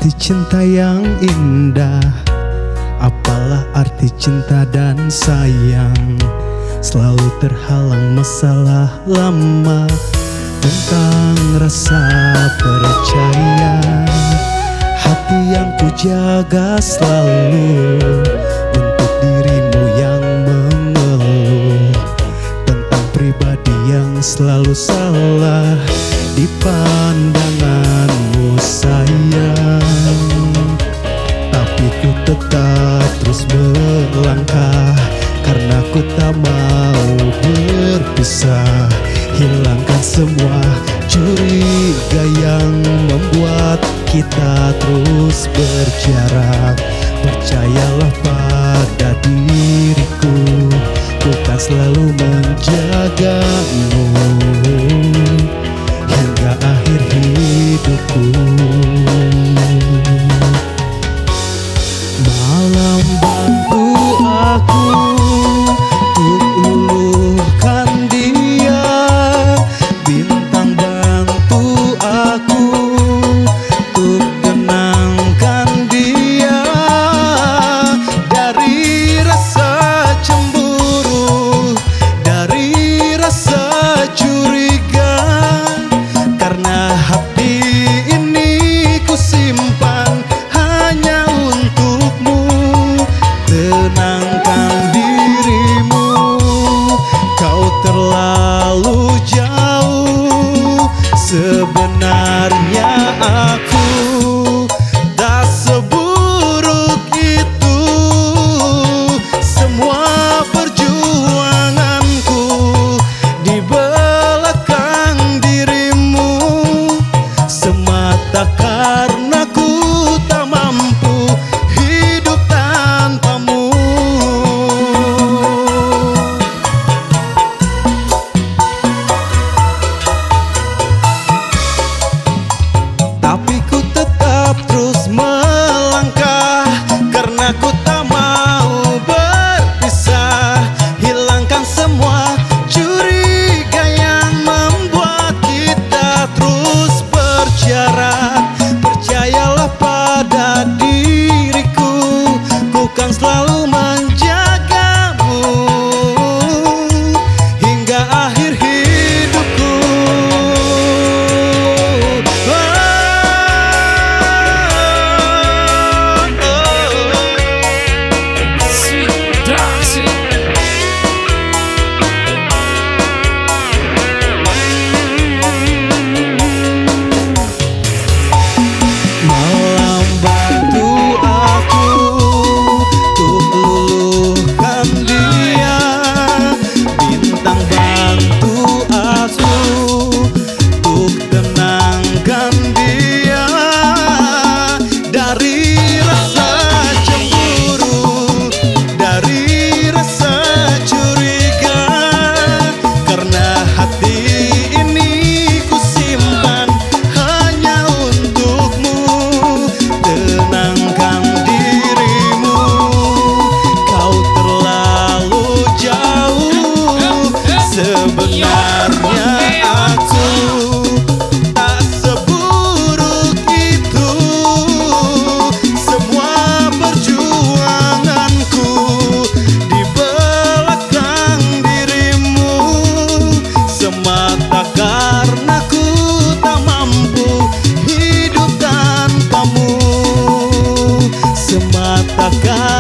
arti cinta yang indah? Apalah arti cinta dan sayang? Selalu terhalang masalah lama. Tentang rasa percaya, hati yang ku jaga selalu untuk dirimu yang mengeluh tentang pribadi yang selalu salah di pandanganmu sayang. Tapi ku tetap terus melangkah karena ku tak mau berpisah. Hilangkan semua curiga yang membuat kita terus berjarak. Percayalah pada diriku, ku kan selalu menjagamu hingga akhir hidupku. Malam bantu aku untuk luluhkan dia, bintang bantu aku untuk tenangkan dia dari rasa cemburu, dari rasa curiga. Karena hati ini ku simpan hanya untukmu. Tenangkan dirimu, kau terlalu jauh. Sebenarnya aku tak seburuk itu. Semua perjuanganku di belakang dirimu semata karena ku tak mampu hidup tanpamu. Tapi ku tetap terus melangkah karena ku tak mau berpisah. Hilangkan semua curiga yang membuat kita terus berjarak. Percayalah pada diriku, ku kan selalu menjagamu hingga akhir hidupku. Malam bantu aku untuk luluhkan dia, bintang bantu aku untuk tenangkan dia dari rasa cemburu, dari rasa curiga. Karena hati ini ku simpan hanya untukmu. Tenangkan dirimu, kau terlalu jauh. Sebenarnya aku tak seburuk itu. Semua perjuanganku di belakang dirimu semata karena ku tak mampu hidup tanpamu. Semata karena